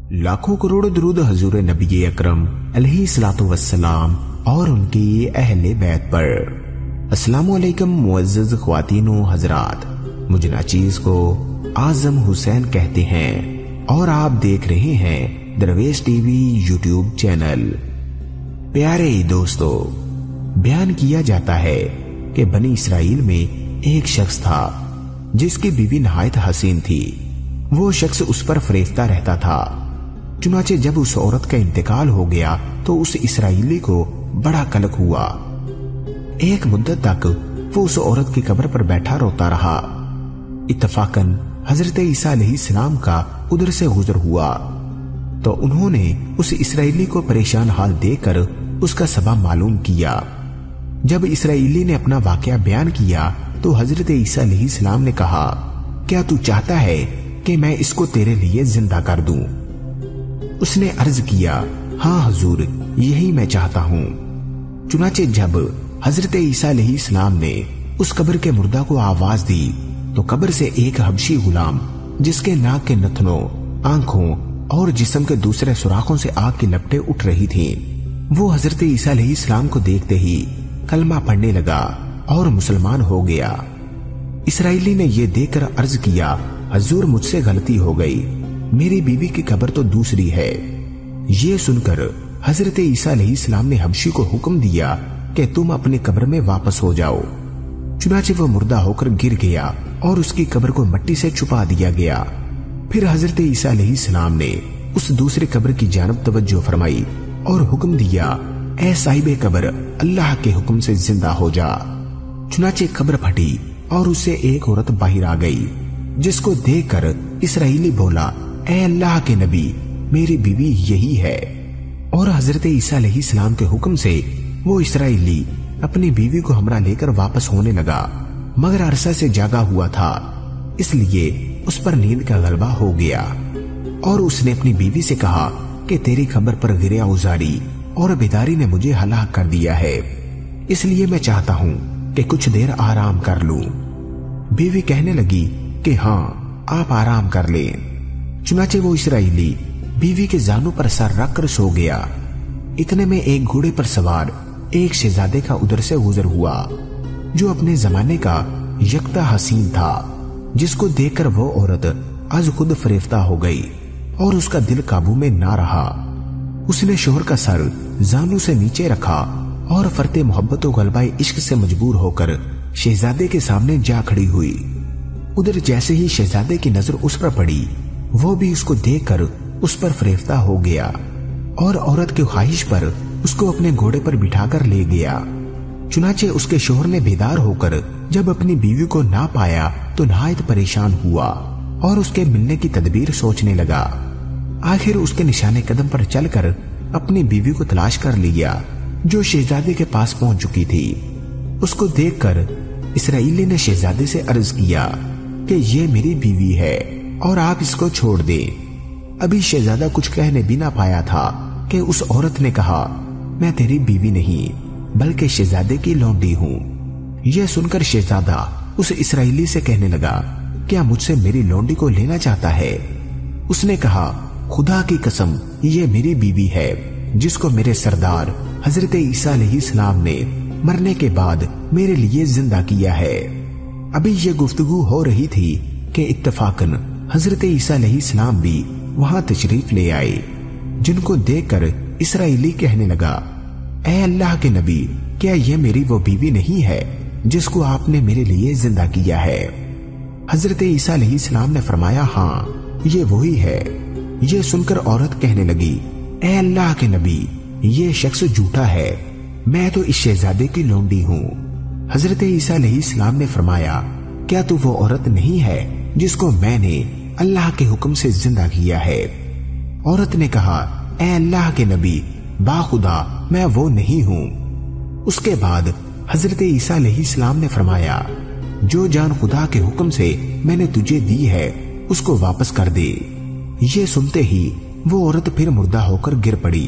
लाखों करोड़ दुरूद हजूर नबी अकरम अलैहिस्सलातु वस्सलाम और उनकी अहले बैत पर। अस्सलामु अलैकुम मुअज़्ज़ज़ ख्वातीन व हज़रात, मुझे नाचीज़ को आज़म हुसैन कहते हैं और आप देख रहे हैं दरवेश टीवी यूट्यूब चैनल। प्यारे दोस्तों, बयान किया जाता है कि बनी इसराइल में एक शख्स था जिसकी बीवी नहायत हसीन थी। वो शख्स उस पर फरेफ्ता रहता था। चुनाचे जब उस औरत का इंतकाल हो गया तो उस इसराइली को बड़ा कलक हुआ। एक मुद्दत तक वो उस औरत की कब्र पर बैठा रोता रहा। इत्तफाकन हजरत ईसा अलैहिस्सलाम का उधर से गुजर हुआ तो उन्होंने उस इसराइली को परेशान हाल देखकर उसका सबब मालूम किया। जब इसराइली ने अपना वाकया बयान किया तो हजरत ईसा अलैहिस्सलाम ने कहा, क्या तू चाहता है कि मैं इसको तेरे लिए जिंदा कर दूं? उसने अर्ज किया, हाँ हुजूर, यही मैं चाहता हूँ। चुनाचे जब हजरत ईसा अलैहिस्सलाम ने उस कब्र के मुर्दा को आवाज दी तो कब्र से एक हबशी गुलाम जिसके नाक के नथनों, आंखों और जिस्म के दूसरे सुराखों से आग की लपटें उठ रही थीं, वो हजरत ईसा अलैहिस्सलाम को देखते ही कलमा पढ़ने लगा और मुसलमान हो गया। इसराइली ने यह देखकर अर्ज किया, हजूर मुझसे गलती हो गई, मेरी बीवी की कब्र तो दूसरी है। ये सुनकर हजरत ईसा अलैहिस्सलाम ने हबशी को हुक्म दिया कि तुम अपनी कब्र में वापस हो जाओ। चुनाचे वो मुर्दा होकर गिर गया और उसकी कब्र को मिट्टी से छुपा दिया गया। फिर हजरत ईसा अलैहिस्सलाम ने उस दूसरी कब्र की जानब तवज्जो फरमाई और हुक्म दिया, ऐ साहिबे कब्र, अल्लाह के हुक्म से जिंदा हो जा। चुनाचे कब्र फटी और उससे एक औरत बाहर आ गई, जिसको देखकर इसराइली बोला, ऐ अल्लाह के नबी, मेरी बीवी यही है। और हजरत ईसा अलैहिस्सलाम के हुक्म से वो इसराइली अपनी बीवी को हमरा लेकर वापस होने लगा, मगर अरसा से जागा हुआ था, इसलिए उस पर नींद का गलबा हो गया। और उसने अपनी बीवी से कहा कि तेरी खबर पर गिरिया उजारी और बेदारी ने मुझे हलाक कर दिया है, इसलिए मैं चाहता हूँ कि कुछ देर आराम कर लूं। बीवी कहने लगी कि हाँ, आप आराम कर लें। चुनाचे वो इसराइली बीवी के जानू पर सर रखकर सो गया। इतने में एक घोड़े पर सवार एक शहजादे का उधर से गुजर हुआ, जो अपने जमाने का यकता हसीन था, जिसको देखकर वो औरत आज खुद फरेफ्ता हो गई और उसका दिल काबू में ना रहा। उसने शोहर का सर जानू से नीचे रखा और फरते मोहब्बत और गलबाए इश्क से मजबूर होकर शहजादे के सामने जा खड़ी हुई। उधर जैसे ही शहजादे की नजर उस पर पड़ी, वो भी उसको देखकर उस पर फरेफ्ता हो गया और औरत की ख्वाहिश पर उसको अपने घोड़े पर बिठाकर ले गया। चुनाचे उसके शोहर ने बेदार होकर जब अपनी बीवी को ना पाया तो नहायत परेशान हुआ और उसके मिलने की तदबीर सोचने लगा। आखिर उसके निशाने कदम पर चलकर अपनी बीवी को तलाश कर लिया, जो शहजादे के पास पहुंच चुकी थी। उसको देखकर इसराइली ने शहजादे से अर्ज किया कि ये मेरी बीवी है और आप इसको छोड़ दें। अभी शहजादा कुछ कहने भी ना पाया था कि उस औरत ने कहा, मैं तेरी बीवी नहीं बल्कि शहजादे की लौंडी हूँ। यह सुनकर शहजादा उस इसराइली से कहने लगा, क्या मुझसे मेरी लौंडी को लेना चाहता है? उसने कहा, खुदा की कसम, ये मेरी बीवी है जिसको मेरे सरदार हजरत ईसा अलैहिस्सलाम ने मरने के बाद मेरे लिए जिंदा किया है। अभी ये गुफ्तगू हो रही थी कि इत्तफाकन हजरत ईसा अलैहिस्सलाम भी वहां तशरीफ ले आए, जिनको देखकर इसराइली कहने लगा, ऐ अल्लाह के नबी, क्या यह मेरी वो बीवी नहीं है जिसको आपने मेरे लिए जिंदा किया है? हजरत ईसा अलैहिस्सलाम ने फरमाया, हाँ, ये वही है। ये सुनकर औरत कहने लगी, ऐ अल्लाह के नबी, ये शख्स झूठा है, मैं तो इस शहजादे की लौंडी हूँ। हजरत ईसा अलैहिस्सलाम ने फरमाया, क्या तू वो औरत नहीं है जिसको मैंने अल्लाह के हुक्म से जिंदा किया है? औरत ने कहा, ऐ अल्लाह के नबी, बाखुदा मैं वो नहीं हूँ। उसके बाद हजरत ईसा अलैहिस्सलाम ने फरमाया, जो जान खुदा के हुक्म से मैंने तुझे दी है उसको वापस कर दे। ये सुनते ही वो औरत फिर मुर्दा होकर गिर पड़ी।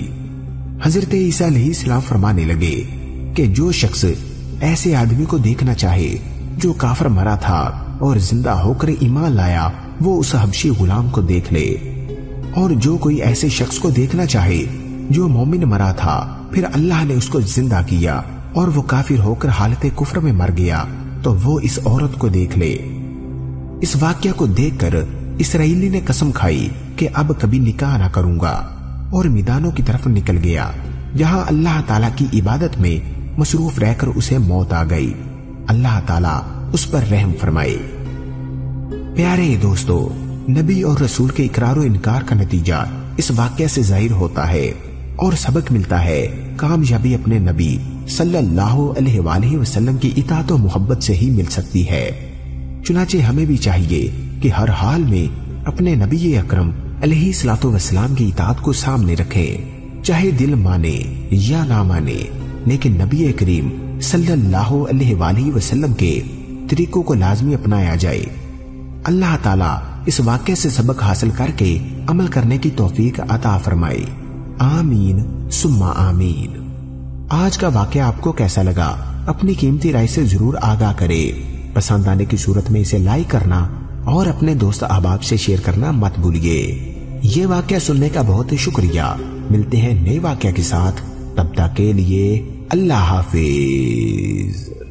हजरत ईसा अलैहिस्सलाम फरमाने लगे कि जो शख्स ऐसे आदमी को देखना चाहे जो काफर मरा था और जिंदा होकर ईमान लाया, वो उस हबशी गुलाम को देख ले। اور جو کوئی ایسے شخص کو دیکھنا چاہے جو مومن مرا تھا پھر اللہ نے اس کو زندہ کیا اور وہ کافر ہو کر حالت کفر میں مر گیا تو وہ اس عورت کو دیکھ لے۔ اس واقعہ کو دیکھ کر اسرائیلی نے قسم کھائی کہ اب کبھی نکاح نہ کروں گا اور میدانوں کی طرف نکل گیا جہاں اللہ تعالیٰ کی عبادت میں مصروف رہ کر اسے موت آ گئی۔ اللہ تعالیٰ اس پر رحم فرمائے۔ پیارے دوستو، نبی اور رسول کے اقرار و انکار کا نتیجہ اس واقعہ سے ظاہر ہوتا ہے اور سبق ملتا ہے کامیابی اپنے نبی صلی اللہ علیہ وآلہ وسلم کی اطاعت و محبت سے ہی مل سکتی ہے۔ چنانچہ ہمیں بھی چاہیے کہ ہر حال میں اپنے نبی اکرم علیہ الصلوۃ والسلام کی اطاعت کو سامنے رکھیں، چاہے دل مانے یا نہ مانے، لیکن نبی کریم صلی اللہ علیہ وآلہ وسلم کے طریقوں کو لازمی اپنایا جائے۔ اللہ تعالیٰ اس واقعے سے سبق حاصل کر کے عمل کرنے کی توفیق عطا فرمائے۔ آمین ثم آمین۔ آج کا واقعہ آپ کو کیسا لگا؟ اپنی قیمتی رائے سے ضرور آگاہ کرے۔ پسند آنے کی صورت میں اسے لائک کرنا اور اپنے دوست احباب سے شیئر کرنا مت بھولیے۔ یہ واقعہ سننے کا بہت شکریہ۔ ملتے ہیں نئے واقعہ کے ساتھ، تب تک کے لیے اللہ حافظ۔